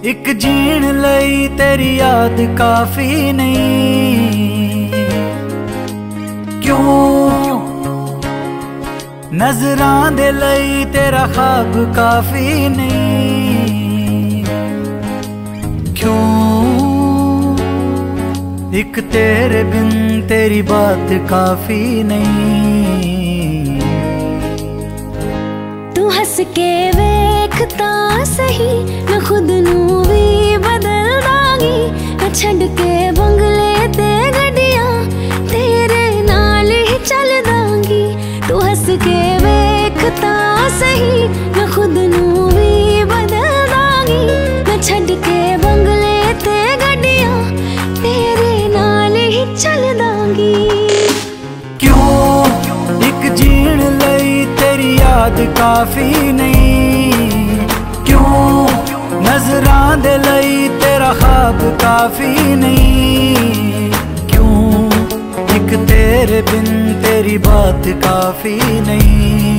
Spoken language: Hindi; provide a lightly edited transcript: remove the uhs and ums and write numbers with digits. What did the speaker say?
एक जीण लई तेरी याद काफी नहीं। क्यों नजरां दे लई तेरा ख्वाब काफी नहीं। क्यों एक तेरे बिन तेरी बात काफी नहीं। तू हंस के वेखता सही, मैं खुद नू भी बदल दांगी। मैं छड़ के बंगले ते गड्डियां तेरे नाल ही चल दांगी। तू हंस के वेखता सही, मैं खुद नू भी बदल दांगी। मैं छड़ के बंगले ते गड्डियां तेरे नाल ही चल दांगी। क्यों एक जीण लई तेरी याद काफी नहीं। क्यों नजरां दे लई तेरा ख्वाब काफी नहीं। क्यों एक तेरे बिन तेरी बात काफी नहीं।